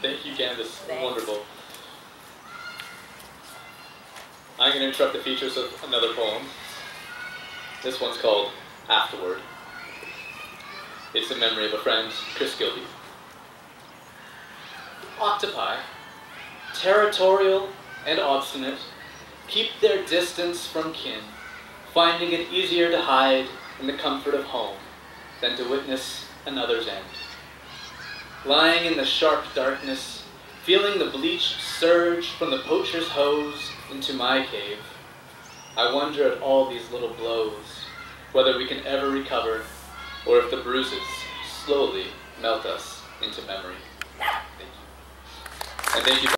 Thank you, Candace. Thanks. Wonderful. I'm going to interrupt the features of another poem. This one's called Afterward. It's in memory of a friend, Chris Gilby. Octopi, territorial and obstinate, keep their distance from kin, finding it easier to hide in the comfort of home than to witness another's end. Lying in the sharp darkness, feeling the bleach surge from the poacher's hose into my cave, I wonder at all these little blows, whether we can ever recover, or if the bruises slowly melt us into memory. Thank you. And thank you.